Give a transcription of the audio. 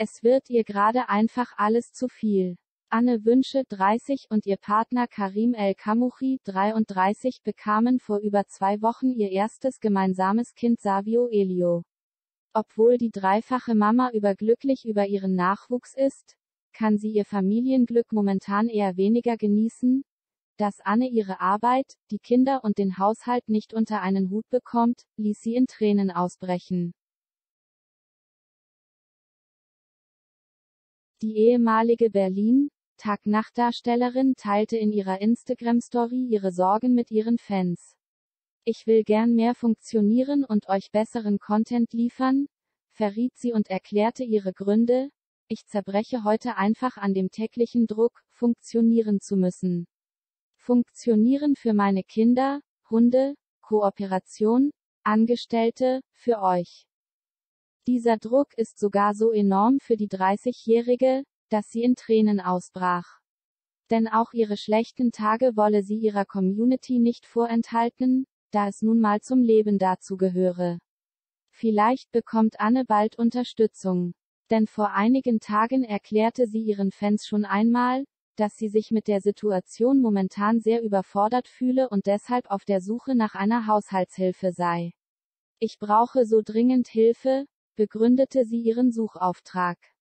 Es wird ihr gerade einfach alles zu viel. Anne Wünsche, 30, und ihr Partner Karim El-Kamouchi, 33, bekamen vor über 2 Wochen ihr erstes gemeinsames Kind Savio Elio. Obwohl die dreifache Mama überglücklich über ihren Nachwuchs ist, kann sie ihr Familienglück momentan eher weniger genießen. Dass Anne ihre Arbeit, die Kinder und den Haushalt nicht unter einen Hut bekommt, ließ sie in Tränen ausbrechen. Die ehemalige Berlin-Tag-Nacht-Darstellerin teilte in ihrer Instagram-Story ihre Sorgen mit ihren Fans. Ich will gern mehr funktionieren und euch besseren Content liefern, verriet sie und erklärte ihre Gründe. Ich zerbreche heute einfach an dem täglichen Druck, funktionieren zu müssen. Funktionieren für meine Kinder, Hunde, Kooperation, Angestellte, für euch. Dieser Druck ist sogar so enorm für die 30-Jährige, dass sie in Tränen ausbrach. Denn auch ihre schlechten Tage wolle sie ihrer Community nicht vorenthalten, da es nun mal zum Leben dazu gehöre. Vielleicht bekommt Anne bald Unterstützung. Denn vor einigen Tagen erklärte sie ihren Fans schon einmal, dass sie sich mit der Situation momentan sehr überfordert fühle und deshalb auf der Suche nach einer Haushaltshilfe sei. Ich brauche so dringend Hilfe, begründete sie ihren Suchauftrag.